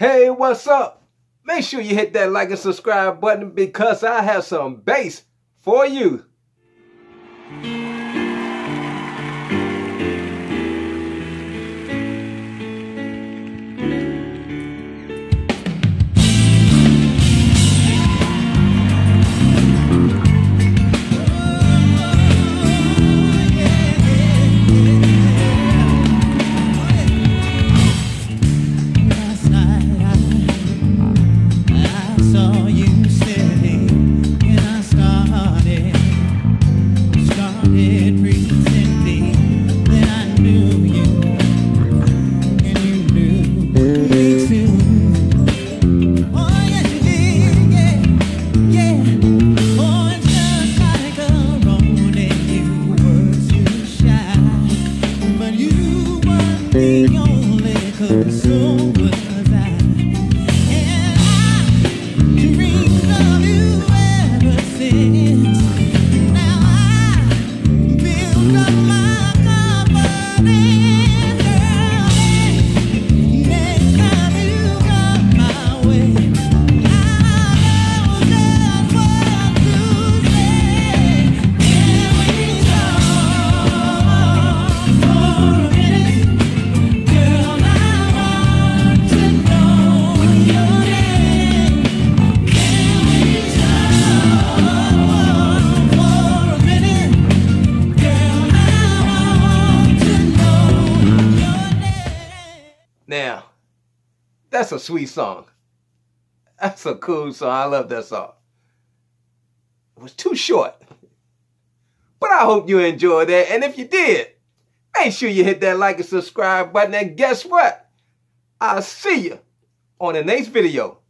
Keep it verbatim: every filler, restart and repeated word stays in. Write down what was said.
Hey, what's up? Make sure you hit that like and subscribe button because I have some bass for you. Now, that's a sweet song. That's a cool song. I love that song. It was too short. But I hope you enjoyed that. And if you did, make sure you hit that like and subscribe button. And guess what? I'll see you on the next video.